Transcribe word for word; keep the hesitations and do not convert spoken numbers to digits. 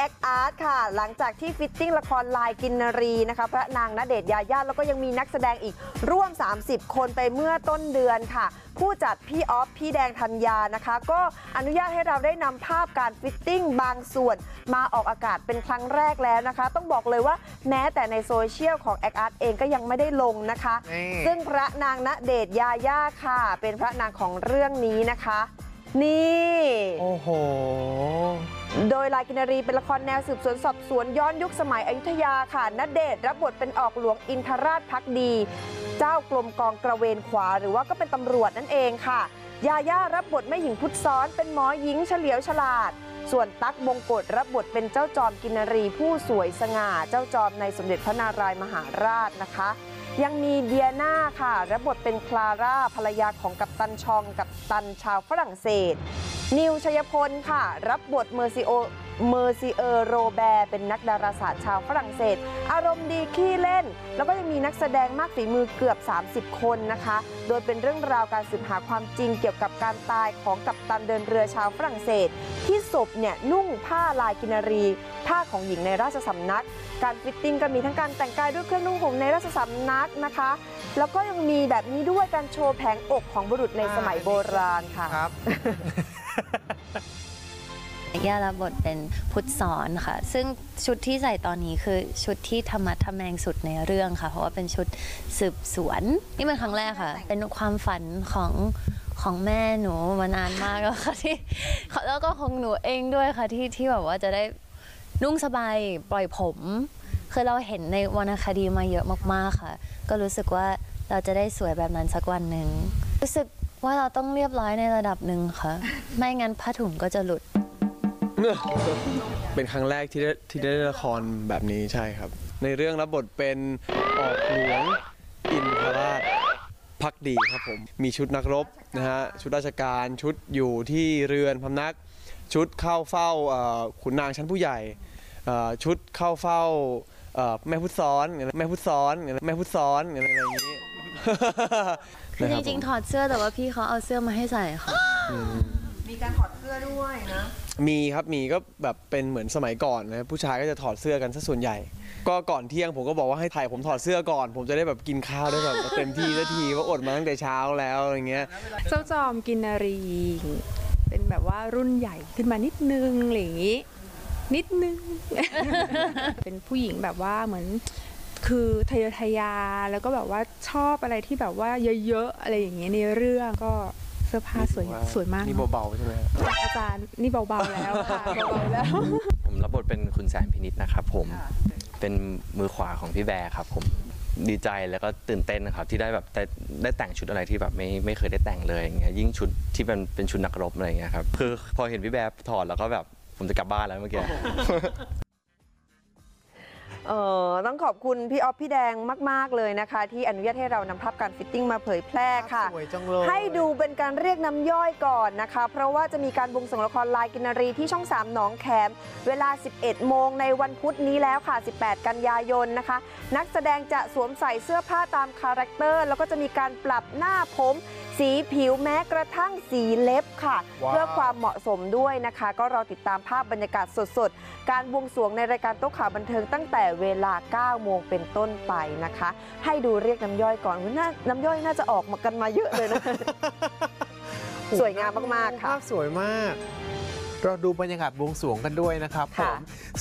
แอคอาร์ตค่ะหลังจากที่ฟิตติ้งละครลายกินนรีนะคะพระนางณเดชน์ยาย่าแล้วก็ยังมีนักแสดงอีกร่วมสามสิบคนไปเมื่อต้นเดือนค่ะผู้จัดพี่ออฟพี่แดงธัญญานะคะก็อนุญาตให้เราได้นำภาพการฟิตติ้งบางส่วนมาออกอากาศเป็นครั้งแรกแล้วนะคะต้องบอกเลยว่าแม้แต่ในโซเชียลของแอคอาร์ตเองก็ยังไม่ได้ลงนะคะซึ่งพระนางณเดชน์ยาย่าค่ะเป็นพระนางของเรื่องนี้นะคะนี่โอ้โหโดยลายกินรีเป็นละครแนวสืบสวนสอบสวนย้อนยุคสมัยอยุธยาค่ะณเดชน์รับบทเป็นออกหลวงอินทราชภักดีเจ้ากรมกองกระเวนขวาหรือว่าก็เป็นตำรวจนั่นเองค่ะยาย่ารับบทแม่หญิงพุทธซ้อนเป็นหมอหญิงเฉลียวฉลาดส่วนตั๊กบงกฎรับบทเป็นเจ้าจอมกินรีผู้สวยสง่าเจ้าจอมในสมเด็จพระนารายมหาราชนะคะยังมีเดียนาค่ะรับบทเป็นคลาร่าภรรยาของกัปตันชองกัปตันชาวฝรั่งเศสนิวชัยพลค่ะรับบทเมอร์ซิโอเมอร์ซิเออร์โรแบร์เป็นนักดาราศาสตร์ชาวฝรั่งเศสอารมณ์ดีขี้เล่นแล้วก็ยังมีนักแสดงมากฝีมือเกือบสามสิบคนนะคะโดยเป็นเรื่องราวการสืบหาความจริงเกี่ยวกับการตายของกัปตันเดินเรือชาวฝรั่งเศสที่ศพเนี่ยนุ่งผ้าลายกินรีผ้าของหญิงในราชสำนักการฟิตติ้งก็มีทั้งการแต่งกายด้วยเครื่องนุ่งห่มในราชสำนักนะคะแล้วก็ยังมีแบบนี้ด้วยการโชว์แผงอกของบุรุษในสมัยโบราณค่ะครับย่ารับบทเป็นพุทธสอนค่ะซึ่งชุดที่ใส่ตอนนี้คือชุดที่ธรรมะทแมงสุดในเรื่องค่ะเพราะว่าเป็นชุดสืบสวนนี่เป็นครั้งแรกค่ะเป็นความฝันของของแม่หนูมานานมากแล้วค่ะที่แล้วก็ของหนูเองด้วยค่ะที่ที่แบบว่าจะได้นุ่งสบายปล่อยผมคือเราเห็นในวรรณคดีมาเยอะมากๆค่ะก็รู้สึกว่าเราจะได้สวยแบบนั้นสักวันหนึ่งรู้สึกว่าเราต้องเรียบร้อยในระดับหนึ่งค่ะไม่งั้นผ้าถุงก็จะหลุดเป็นครั้งแรกที่ได้ที่ได้ละครแบบนี้ใช่ครับในเรื่องรับบทเป็นออกหลวงอินทราชภักดีครับผมมีชุดนักรบนะฮะชุดราชการชุดอยู่ที่เรือนพำนักชุดเข้าเฝ้าขุนนางชั้นผู้ใหญ่ชุดเข้าเฝ้าแม่พุทธซ้อนแม่พุทธซ้อนแม่พุทธซ้อนอะไรอย่างนี้คือจริงๆถอดเสื้อแต่ว่าพี่เขาเอาเสื้อมาให้ใส่ค่ะมีการถอดเสื้อด้วยนะมีครับมีก็แบบเป็นเหมือนสมัยก่อนนะผู้ชายก็จะถอดเสื้อกันซะส่วนใหญ่ก็ก่อนเที่ยงผมก็บอกว่าให้ถ่ายผมถอดเสื้อก่อนผมจะได้แบบกินข้าวได้แบบเต็มที่สักทีว่าอดมาตั้งแต่เช้าแล้วอะไรเงี้ยเจ้าจอมกินนรีเป็นแบบว่ารุ่นใหญ่ขึ้นมานิดนึงอะไรอย่างงี้นิดนึง เป็นผู้หญิงแบบว่าเหมือนคือทะเยอทะยานแล้วก็แบบว่าชอบอะไรที่แบบว่าเยอะๆอะไรอย่างเงี้ยในเรื่องก็เสื้อผ้าสวยสวยมากนี่เบาๆใช่ไหมอาจารย์นี่เบาๆแล้วค่ะเบาๆแล้วผมรับบทเป็นคุณแสนพินิจนะครับผมเป็นมือขวาของพี่แบร์ครับผมดีใจแล้วก็ตื่นเต้นนะครับที่ได้แบบได้ได้แต่งชุดอะไรที่แบบไม่ไม่เคยได้แต่งเลยอย่างเงี้ยยิ่งชุดที่เป็นเป็นชุดนักรบอะไรอย่างเงี้ยครับคือพอเห็นพี่แบร์ถอดแล้วก็แบบผมจะกลับบ้านแล้วเมื่อกี้เออต้องขอบคุณพี่ออฟพี่แดงมากๆเลยนะคะที่อนุญาตให้เรานำภาพการฟิตติ้งมาเผยแพร่ค่ะให้ดูเป็นการเรียกน้ำย่อยก่อนนะคะเพราะว่าจะมีการบวงสรวงละครลายกินรีที่ช่องสามหนองแขมเวลาสิบเอ็ดโมงในวันพุธนี้แล้วค่ะสิบแปดกันยายนนะคะนักแสดงจะสวมใส่เสื้อผ้าตามคาแรคเตอร์แล้วก็จะมีการปรับหน้าผมสีผิวแม้กระทั่งสีเล็บค่ะ wow. เพื่อความเหมาะสมด้วยนะคะก็รอติดตามภาพบรรยากาศสดๆการบวงสรวงในรายการโต๊ะข่าวบันเทิงตั้งแต่เวลาเก้าโมงเป็นต้นไปนะคะให้ดูเรียกน้ำย่อยก่อนว่าน้ำย่อยน่าจะออกมากันมาเยอะเลยนะ สวยงามมากๆค่ะภาพสวยมากเราดูบรรยากาศบวงสรวงกันด้วยนะครับผม